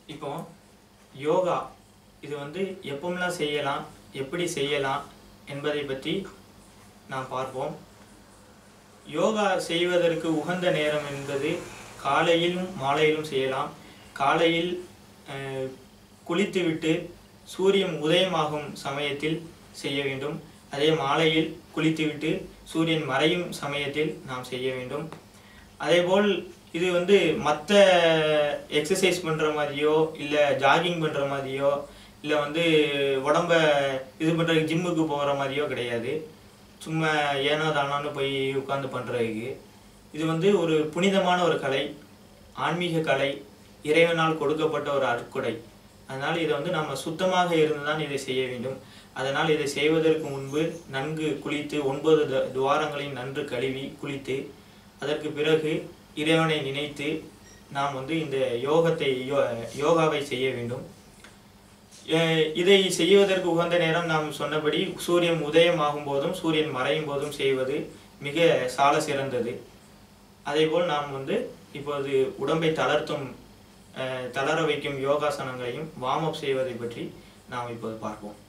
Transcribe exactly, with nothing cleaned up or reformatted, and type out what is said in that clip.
இப்போ யோகா இது வந்து எப்போம்லாம் செய்யலாம், எப்படி செய்யலாம் என்பதை பற்றி நாம் பார்ப்போம். யோகா செய்வதற்கு உகந்த நேரம் என்பது காலையிலும் மாலையிலும் செய்யலாம். காலையில் குளித்துவிட்டு சூரியன் உதயமாகும் சமயத்தில் செய்ய வேண்டும். அதே மாலையில் குளித்துவிட்டு சூரியன் மறையும் சமயத்தில் நாம் செய்ய வேண்டும். அதேபோல் இது வந்து மற்ற எக்ஸசைஸ் பண்ணுற மாதிரியோ இல்லை ஜாகிங் பண்ணுற மாதிரியோ இல்லை வந்து உடம்ப இது பண்ணுற ஜிம்முக்கு போகிற மாதிரியோ கிடையாது. சும்மா ஏனோ தானோன்னு போய் உட்காந்து பண்ணுறதுக்கு இது வந்து ஒரு புனிதமான ஒரு கலை, ஆன்மீக கலை, இறைவனால் கொடுக்கப்பட்ட ஒரு அற்கொடை. அதனால் இதை வந்து நம்ம சுத்தமாக இருந்து தான் இதை செய்ய வேண்டும். அதனால் இதை செய்வதற்கு முன்பு நன்கு குளித்து ஒன்பது துவாரங்களையும் நன்கு கழுவி குளித்து அதற்கு பிறகு இறைவனை நினைத்து நாம் வந்து இந்த யோகத்தை யோகாவை செய்ய வேண்டும். இதை செய்வதற்கு உகந்த நேரம் நாம் சொன்னபடி சூரியன் உதயமாகும் போதும் சூரியன் மறையும் போதும் செய்வது மிக சால சிறந்தது. அதேபோல் நாம் வந்து இப்போது உடம்பை தளர்த்தும் தளர வைக்கும் யோகாசனங்களையும் வார்ம் அப் செய்வதை பற்றி நாம் இப்போது பார்ப்போம்.